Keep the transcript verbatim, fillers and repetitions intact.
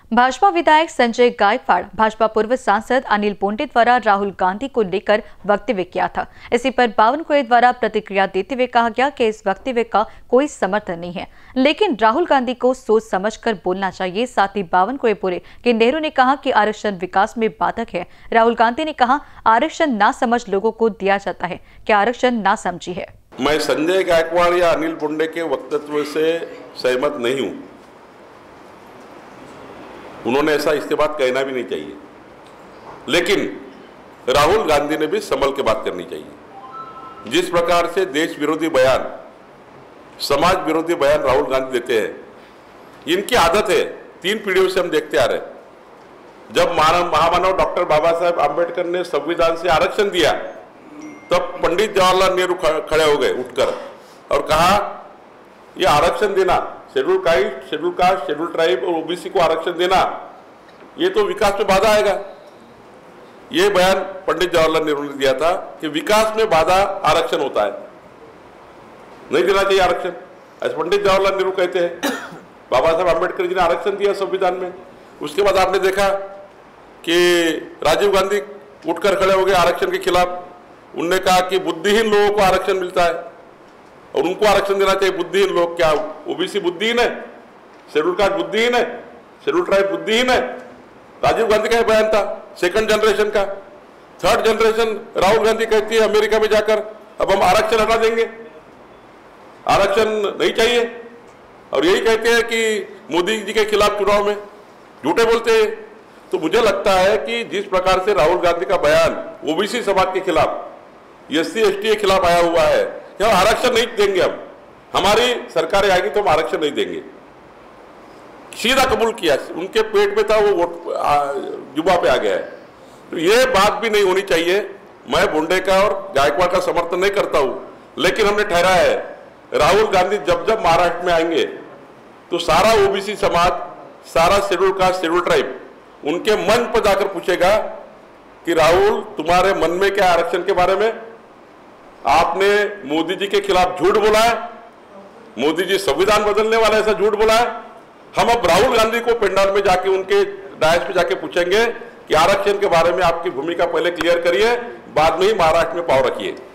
भाजपा विधायक संजय गायकवाड़ भाजपा पूर्व सांसद अनिल पुंडे द्वारा राहुल गांधी को लेकर वक्तव्य किया था। इसी पर बावनकुळे द्वारा प्रतिक्रिया देते हुए कहा गया कि इस वक्तव्य का कोई समर्थन नहीं है, लेकिन राहुल गांधी को सोच समझकर बोलना चाहिए। साथ ही बावनकुळे बोले कि नेहरू ने कहा कि आरक्षण विकास में बाधक है। राहुल गांधी ने कहा आरक्षण ना समझ लोगों को दिया जाता है, क्या आरक्षण ना समझी है। मैं संजय गायकवाड़ या अनिल पुंडे के वक्तव्य से सहमत नहीं हूँ। उन्होंने ऐसा इसके बाद कहना भी नहीं चाहिए, लेकिन राहुल गांधी ने भी संभल के बात करनी चाहिए। जिस प्रकार से देश विरोधी बयान, समाज विरोधी बयान राहुल गांधी देते हैं, इनकी आदत है, तीन पीढ़ियों से हम देखते आ रहे हैं। जब मानव महामानव डॉक्टर बाबा साहेब आंबेडकर ने संविधान से आरक्षण दिया, तब पंडित जवाहरलाल नेहरू खड़े हो गए उठकर और कहा यह आरक्षण देना, schedule caste, schedule caste, schedule tribe और ओबीसी को आरक्षण देना, ये तो विकास में बाधा आएगा। ये बयान पंडित जवाहरलाल नेहरू ने दिया था कि विकास में बाधा आरक्षण होता है, नहीं देना चाहिए आरक्षण, ऐसे पंडित जवाहरलाल नेहरू कहते हैं। बाबा साहब आंबेडकर जी ने आरक्षण दिया संविधान में। उसके बाद आपने देखा कि राजीव गांधी उठकर खड़े हो गए आरक्षण के खिलाफ। उनने कहा कि बुद्धिहीन लोगों को आरक्षण मिलता है और उनको आरक्षण देना चाहिए। बुद्धिहीन लोग क्या ओबीसी बुद्धिहीन है, शेड्यूल कास्ट बुद्धिहीन है, शेड्यूल ट्राइब बुद्धिहीन है? राजीव गांधी का बयान था सेकंड जनरेशन का। थर्ड जनरेशन राहुल गांधी कहती है अमेरिका में जाकर अब हम आरक्षण हटा देंगे, आरक्षण नहीं चाहिए, और यही कहते हैं कि मोदी जी के खिलाफ चुनाव में झूठे बोलते हैं। तो मुझे लगता है कि जिस प्रकार से राहुल गांधी का बयान ओबीसी समाज के खिलाफ, एस सी एस टी के खिलाफ आया हुआ है, हम आरक्षण नहीं देंगे, हम हमारी सरकार आएगी तो हम आरक्षण नहीं देंगे, सीधा कबूल किया। उनके पेट में था, वो वोट जुबा पे आ गया है। तो ये बात भी नहीं होनी चाहिए। मैं बुंडे का और गायकवाड़ का समर्थन नहीं करता हूं, लेकिन हमने ठहराया है राहुल गांधी जब जब महाराष्ट्र में आएंगे तो सारा ओबीसी समाज, सारा शेड्यूल कास्ट, शेड्यूल ट्राइब उनके मंच पर जाकर पूछेगा कि राहुल तुम्हारे मन में क्या आरक्षण के बारे में? आपने मोदी जी के खिलाफ झूठ बोला है, मोदी जी संविधान बदलने वाला ऐसा झूठ बोला है। हम अब राहुल गांधी को पंडाल में जाके, उनके डायस पे जाके पूछेंगे कि आरक्षण के बारे में आपकी भूमिका पहले क्लियर करिए, बाद में ही महाराष्ट्र में पाव रखिए।